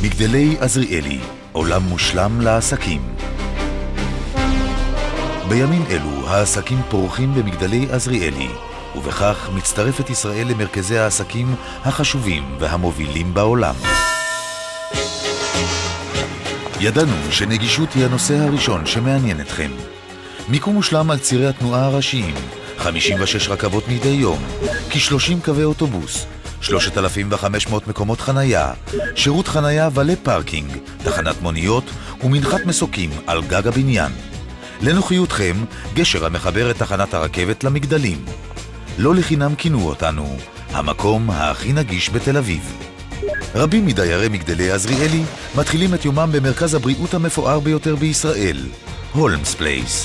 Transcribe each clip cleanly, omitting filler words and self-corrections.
מגדלי עזריאלי, עולם מושלם לעסקים. בימים אלו העסקים פורחים במגדלי עזריאלי, ובכך מצטרפת ישראל למרכזי העסקים החשובים והמובילים בעולם. ידענו שנגישות היא הנושא הראשון שמעניין אתכם. מיקום מושלם על צירי התנועה הראשיים, 56 רכבות מדי יום, כ-30 קווי אוטובוס, 3,500 מקומות חנייה, שירות חנייה ולי פארקינג, תחנת מוניות ומנחת מסוקים על גג הבניין. לנוחיותכם, גשר המחבר את תחנת הרכבת למגדלים. לא לחינם כינו אותנו המקום הכי נגיש בתל אביב. רבים מדיירי מגדלי עזריאלי מתחילים את יומם במרכז הבריאות המפואר ביותר בישראל, הולמס פלייס.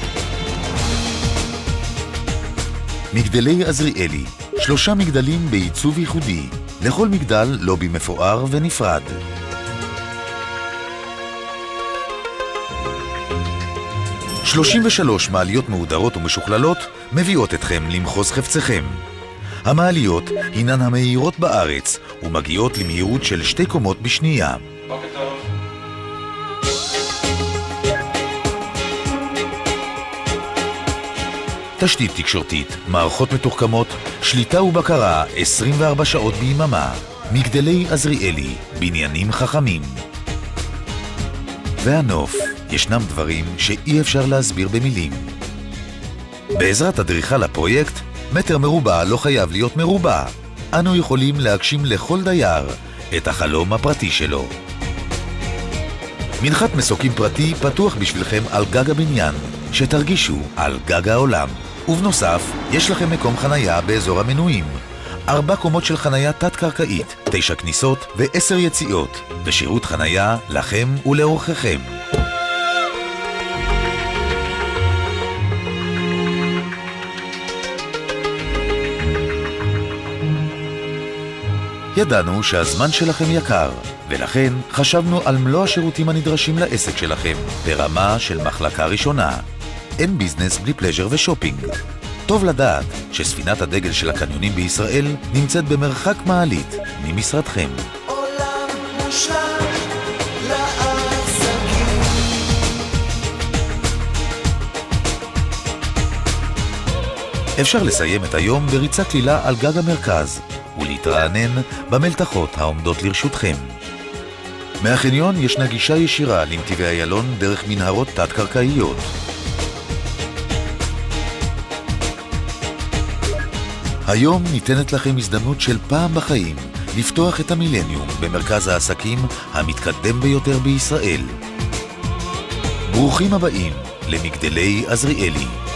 מגדלי עזריאלי, 3 מגדלים בעיצוב ייחודי, לכל מגדל לובי מפואר ונפרד. ו-33 מעליות מהודרות ומשוכללות מביאות אתכם למחוז חפציכם. המעליות הינן המהירות בארץ ומגיעות למהירות של 2 קומות בשנייה. תשתית תקשורתית, מערכות מתוחכמות, שליטה ובקרה 24 שעות ביממה. מגדלי עזריאלי, בניינים חכמים. והנוף, ישנם דברים שאי אפשר להסביר במילים. בעזרת אדריכל הפרויקט, מטר מרובע לא חייב להיות מרובע. אנו יכולים להגשים לכל דייר את החלום הפרטי שלו. מנחת מסוקים פרטי פתוח בשבילכם על גג הבניין, שתרגישו על גג העולם. ובנוסף, יש לכם מקום חנייה באזור המנויים. 4 קומות של חנייה תת-קרקעית, 9 כניסות ו10 יציאות, ושירות חנייה לכם ולאורחיכם. ידענו שהזמן שלכם יקר, ולכן חשבנו על מלוא השירותים הנדרשים לעסק שלכם, ברמה של מחלקה ראשונה. אין ביזנס בלי פלז'ר ושופינג. טוב לדעת שספינת הדגל של הקניונים בישראל נמצאת במרחק מעלית ממשרדכם. עולם מושלם לעסקים. אפשר לסיים את היום בריצה קלילה על גג המרכז, ולהתרענן במלתחות העומדות לרשותכם. מהחניון ישנה גישה ישירה לנתיבי איילון דרך מנהרות תת-קרקעיות. היום ניתנת לכם הזדמנות של פעם בחיים לפתוח את המילניום במרכז העסקים המתקדם ביותר בישראל. ברוכים הבאים למגדלי עזריאלי.